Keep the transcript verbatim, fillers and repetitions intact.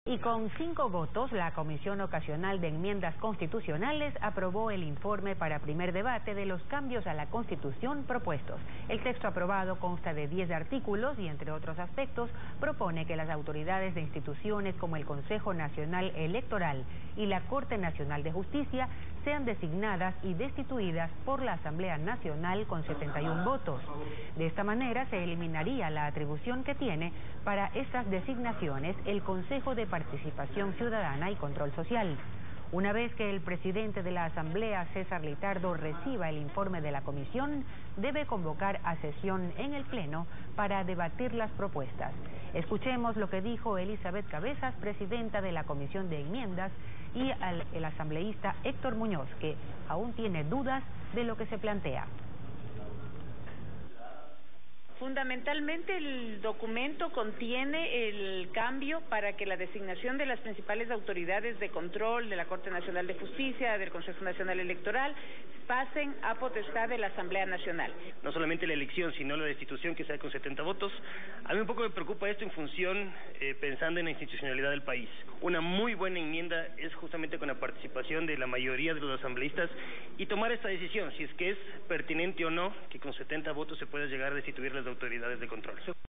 Y con cinco votos, la Comisión Ocasional de Enmiendas Constitucionales aprobó el informe para primer debate de los cambios a la Constitución propuestos. El texto aprobado consta de diez artículos y, entre otros aspectos, propone que las autoridades de instituciones como el Consejo Nacional Electoral y la Corte Nacional de Justicia sean designadas y destituidas por la Asamblea Nacional con setenta y un votos. De esta manera se eliminaría la atribución que tiene para estas designaciones el Consejo de Participación Ciudadana y Control Social. Una vez que el presidente de la Asamblea, César Litardo, reciba el informe de la comisión, debe convocar a sesión en el Pleno para debatir las propuestas. Escuchemos lo que dijo Elizabeth Cabezas, presidenta de la Comisión de Enmiendas, y al, el asambleísta Héctor Muñoz, que aún tiene dudas de lo que se plantea. Fundamentalmente el documento contiene el cambio para que la designación de las principales autoridades de control de la Corte Nacional de Justicia, del Consejo Nacional Electoral, pasen a potestad de la Asamblea Nacional. No solamente la elección, sino la destitución que se da con setenta votos. A mí un poco me preocupa esto en función, eh, pensando en la institucionalidad del país. Una muy buena enmienda es justamente con la participación de la mayoría de los asambleístas y tomar esta decisión, si es que es pertinente o no que con setenta votos se pueda llegar a destituir las autoridades de control.